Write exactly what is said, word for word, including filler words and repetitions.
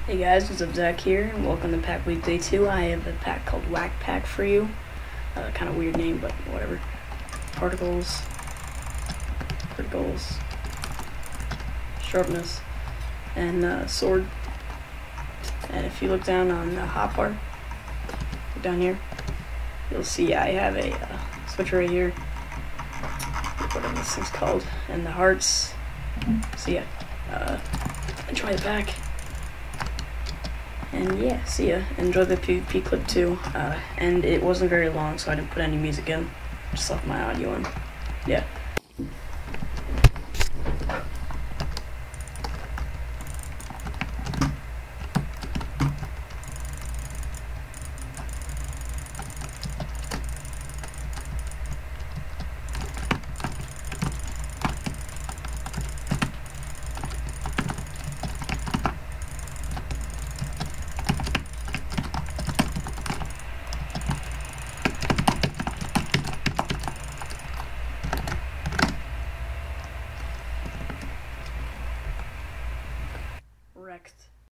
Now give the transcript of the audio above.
Hey guys, what's up, Zach here, and welcome to PackWeek Day two. I have a pack called WackPack for you. Uh, kind of weird name, but whatever. Particles, particles, sharpness, and uh, sword. And if you look down on the hotbar, down here, you'll see I have a uh, switcher right here, whatever this thing's called, and the hearts. So yeah, uh, enjoy the pack. And yeah, see ya. Enjoy the PvP clip too. Uh, and it wasn't very long, so I didn't put any music in. Just left my audio in. Yeah. Wrecked.